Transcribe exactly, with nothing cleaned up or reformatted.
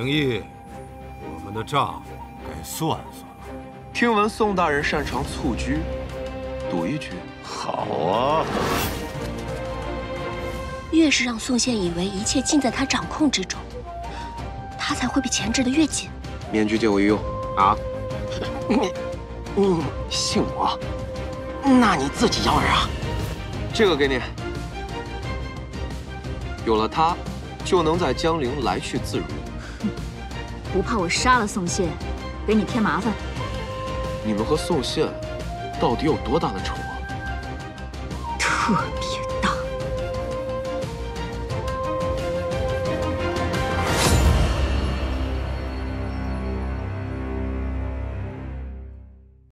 灵异，我们的账该算算了。 听闻宋大人擅长蹴鞠，赌一局？ 好啊！ 越是让宋宪以为一切尽在他掌控之中，他才会被钳制得越紧。 面具借我一用啊！ 你，你信我？那你自己要人啊！ 这个给你。有了它，就能在江陵来去自如。 不怕我杀了宋宪，给你添麻烦？ 你们和宋宪到底有多大的仇啊？ 特别。